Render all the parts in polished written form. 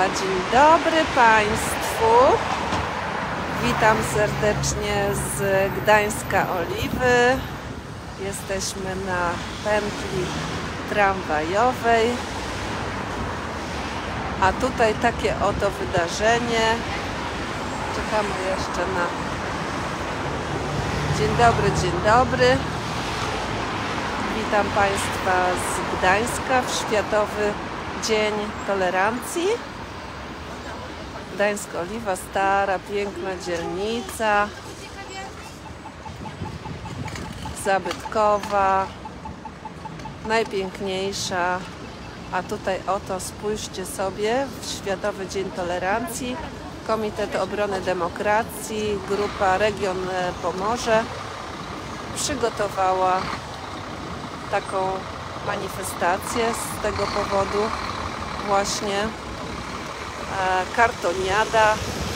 Dzień dobry Państwu. Witam serdecznie z Gdańska Oliwy. Jesteśmy na pętli tramwajowej. A tutaj takie oto wydarzenie. Czekamy jeszcze na... Dzień dobry. Witam Państwa z Gdańska w Światowy Dzień Tolerancji. Gdańsk Oliwa, stara, piękna dzielnica, zabytkowa, najpiękniejsza. A tutaj oto spójrzcie sobie, w Światowy Dzień Tolerancji Komitet Obrony Demokracji, grupa Region Pomorze przygotowała taką manifestację z tego powodu właśnie. Kartoniada.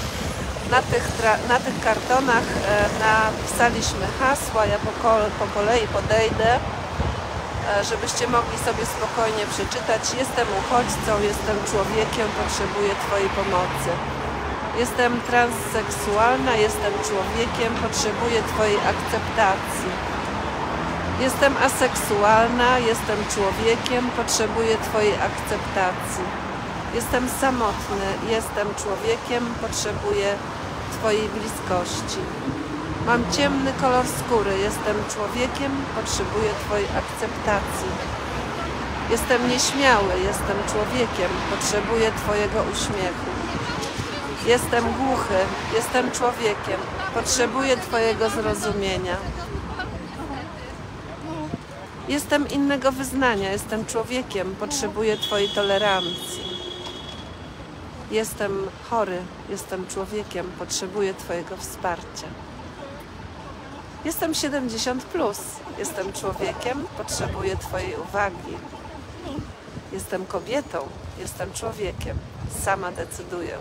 Na tych kartonach napisaliśmy hasła. Ja po kolei podejdę, żebyście mogli sobie spokojnie przeczytać. Jestem uchodźcą, jestem człowiekiem, potrzebuję Twojej pomocy. Jestem transseksualna, jestem człowiekiem, potrzebuję Twojej akceptacji. Jestem aseksualna, jestem człowiekiem, potrzebuję Twojej akceptacji. Jestem samotny, jestem człowiekiem, potrzebuję Twojej bliskości. Mam ciemny kolor skóry, jestem człowiekiem, potrzebuję Twojej akceptacji. Jestem nieśmiały, jestem człowiekiem, potrzebuję Twojego uśmiechu. Jestem głuchy, jestem człowiekiem, potrzebuję Twojego zrozumienia. Jestem innego wyznania, jestem człowiekiem, potrzebuję Twojej tolerancji. Jestem chory, jestem człowiekiem, potrzebuję Twojego wsparcia. Jestem 70+, jestem człowiekiem, potrzebuję Twojej uwagi. Jestem kobietą, jestem człowiekiem, sama decyduję.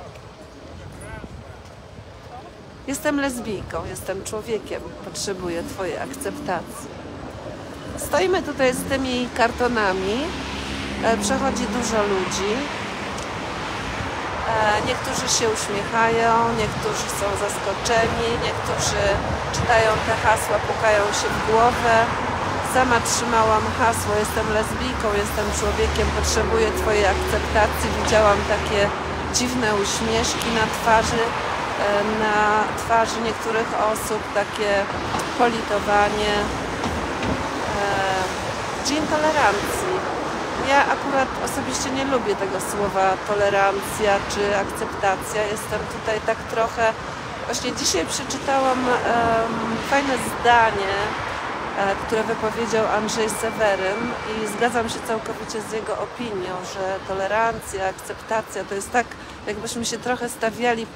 Jestem lesbijką, jestem człowiekiem, potrzebuję Twojej akceptacji. Stoimy tutaj z tymi kartonami, przechodzi dużo ludzi. Niektórzy się uśmiechają, niektórzy są zaskoczeni, niektórzy czytają te hasła, pukają się w głowę. Sama trzymałam hasło, jestem lesbijką, jestem człowiekiem, potrzebuję Twojej akceptacji. Widziałam takie dziwne uśmieszki na twarzy niektórych osób, takie politowanie. Dzień tolerancji. Ja akurat osobiście nie lubię tego słowa tolerancja czy akceptacja. Jestem tutaj tak trochę... Właśnie dzisiaj przeczytałam fajne zdanie, które wypowiedział Andrzej Seweryn i zgadzam się całkowicie z jego opinią, że tolerancja, akceptacja to jest tak, jakbyśmy się trochę stawiali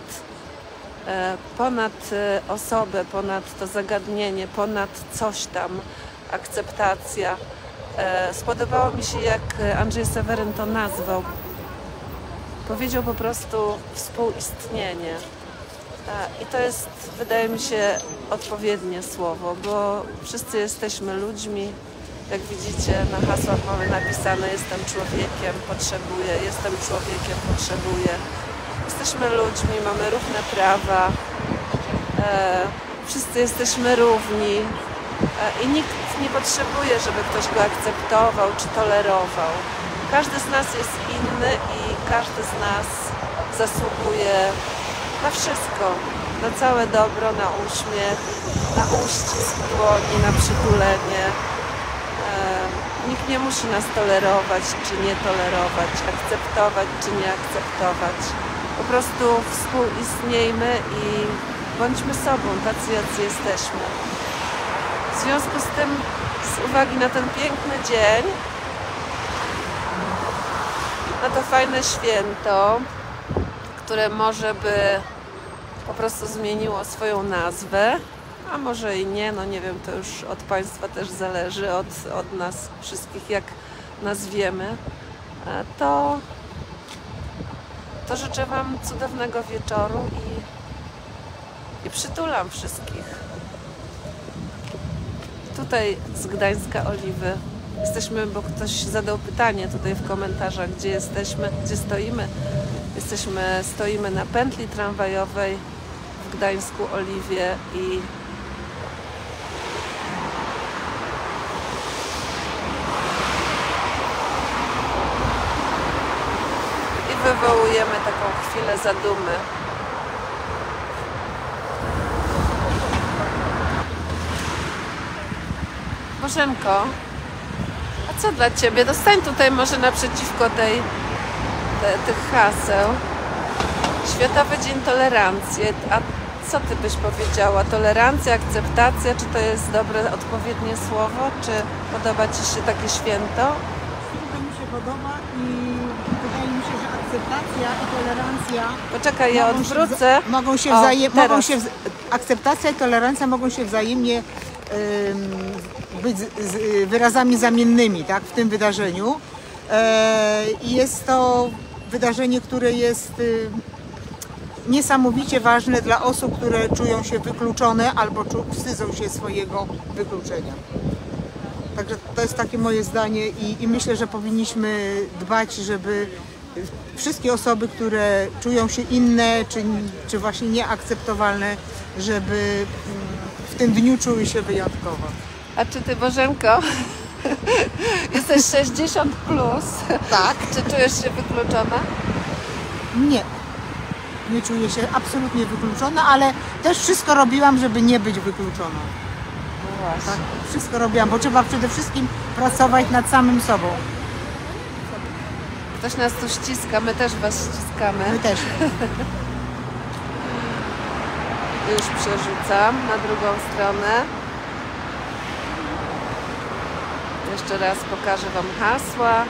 ponad osobę, ponad to zagadnienie, ponad coś tam, akceptacja. Spodobało mi się, jak Andrzej Seweryn to nazwał. Powiedział po prostu współistnienie. I to jest, wydaje mi się, odpowiednie słowo, bo wszyscy jesteśmy ludźmi. Jak widzicie, na hasłach mamy napisane: jestem człowiekiem, potrzebuję, jestem człowiekiem, potrzebuję. Jesteśmy ludźmi, mamy równe prawa. Wszyscy jesteśmy równi. I nikt nie potrzebuje, żeby ktoś go akceptował czy tolerował. Każdy z nas jest inny i każdy z nas zasługuje na wszystko. Na całe dobro, na uśmiech, na uścisk dłoni, na przytulenie. Nikt nie musi nas tolerować czy nie tolerować, akceptować czy nie akceptować. Po prostu współistniejmy i bądźmy sobą, tacy jacy jesteśmy. W związku z tym, z uwagi na ten piękny dzień, na to fajne święto, które może by po prostu zmieniło swoją nazwę, a może i nie, no nie wiem, to już od Państwa też zależy, od nas wszystkich, jak nazwiemy, to życzę Wam cudownego wieczoru i przytulam wszystkich. Tutaj z Gdańska Oliwy jesteśmy, bo ktoś zadał pytanie tutaj w komentarzach, gdzie jesteśmy, gdzie stoimy. Stoimy na pętli tramwajowej w Gdańsku Oliwie i wywołujemy taką chwilę zadumy. Bożenko, a co dla Ciebie? Dostań tutaj może naprzeciwko tych haseł. Światowy Dzień Tolerancji. A co Ty byś powiedziała? Tolerancja, akceptacja, czy to jest dobre, odpowiednie słowo? Czy podoba Ci się takie święto? To mi się podoba i wydaje mi się, że akceptacja i tolerancja Poczekaj, ja odwrócę. Akceptacja i tolerancja mogą się wzajemnie być wyrazami zamiennymi, tak, w tym wydarzeniu. I jest to wydarzenie, które jest niesamowicie ważne dla osób, które czują się wykluczone albo wstydzą się swojego wykluczenia. Także to jest takie moje zdanie i myślę, że powinniśmy dbać, żeby wszystkie osoby, które czują się inne czy właśnie nieakceptowalne, żeby w tym dniu czuły się wyjątkowo. A czy Ty, Bożenko, jesteś 60 plus? Tak. Czy czujesz się wykluczona? Nie. Nie czuję się absolutnie wykluczona, ale też wszystko robiłam, żeby nie być wykluczoną. No właśnie. Tak, wszystko robiłam, bo trzeba przede wszystkim pracować nad samym sobą. Ktoś nas tu ściska, my też Was ściskamy. My też. Już przerzucam na drugą stronę. Jeszcze raz pokażę Wam hasła.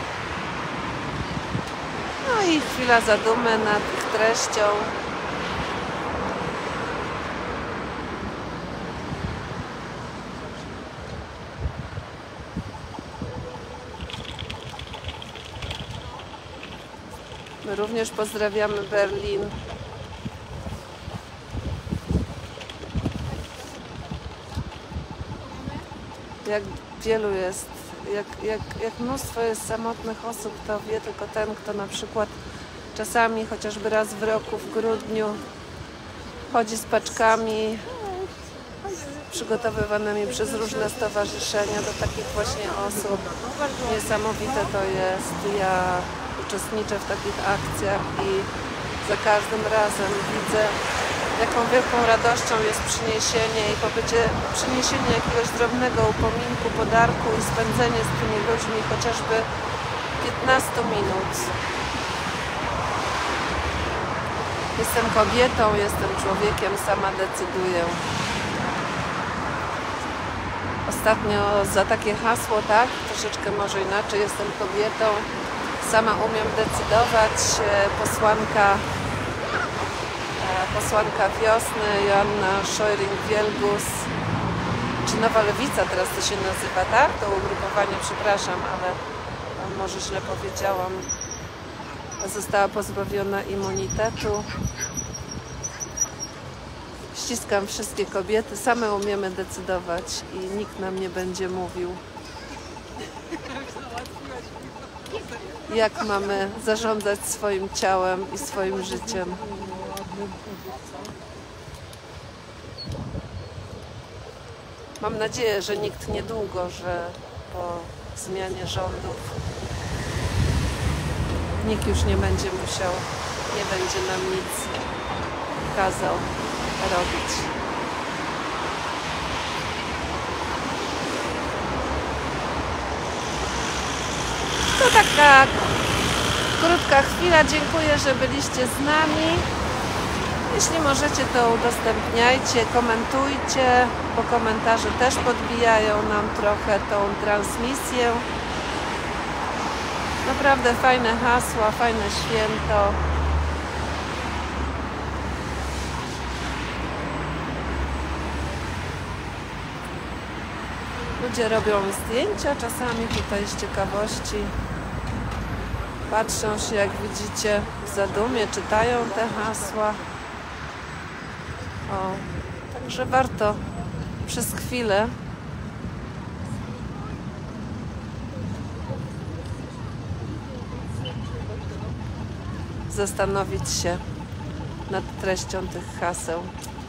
No i chwila zadumy nad ich treścią. My również pozdrawiamy Berlin. Jak wielu jest, jak mnóstwo jest samotnych osób, to wie tylko ten, kto na przykład czasami, chociażby raz w roku, w grudniu, chodzi z paczkami przygotowywanymi przez różne stowarzyszenia do takich właśnie osób. Niesamowite to jest. Ja uczestniczę w takich akcjach i za każdym razem widzę, jaką wielką radością jest przyniesienie jakiegoś drobnego upominku, podarku i spędzenie z tymi ludźmi chociażby 15 minut. Jestem kobietą, jestem człowiekiem, sama decyduję. Ostatnio za takie hasło, tak, troszeczkę może inaczej, jestem kobietą, sama umiem decydować, posłanka wiosny, Joanna Scheuring-Wielgus, czy Nowa Lewica teraz to się nazywa, tak? To ugrupowanie, przepraszam, ale może źle powiedziałam. Została pozbawiona immunitetu. Ściskam wszystkie kobiety, same umiemy decydować i nikt nam nie będzie mówił, jak mamy zarządzać swoim ciałem i swoim życiem. Mam nadzieję, że nikt niedługo, że po zmianie rządów nikt już nie będzie musiał, nie będzie nam nic kazał robić. To taka krótka chwila. Dziękuję, że byliście z nami. Jeśli możecie, to udostępniajcie, komentujcie, bo komentarze też podbijają nam trochę tą transmisję. Naprawdę fajne hasła, fajne święto. Ludzie robią zdjęcia czasami tutaj z ciekawości. Patrzą się, jak widzicie, w zadumie, czytają te hasła. O, także warto przez chwilę zastanowić się nad treścią tych haseł.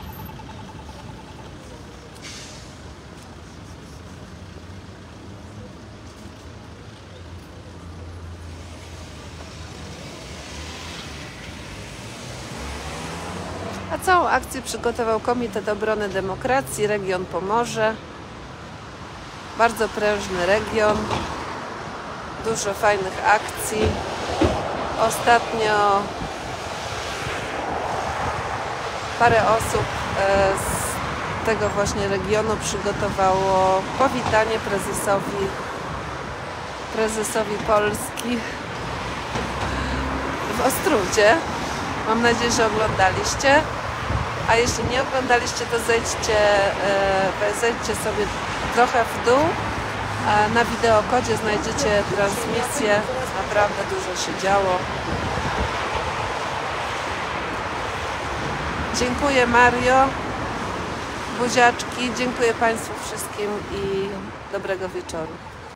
A całą akcję przygotował Komitet Obrony Demokracji, region Pomorze. Bardzo prężny region, dużo fajnych akcji. Ostatnio parę osób z tego właśnie regionu przygotowało powitanie prezesowi Polski w Ostródzie. Mam nadzieję, że oglądaliście. A jeśli nie oglądaliście, to zejdźcie sobie trochę w dół. Na wideokodzie znajdziecie transmisję. Naprawdę dużo się działo. Dziękuję Mario. Buziaczki. Dziękuję Państwu wszystkim i dobrego wieczoru.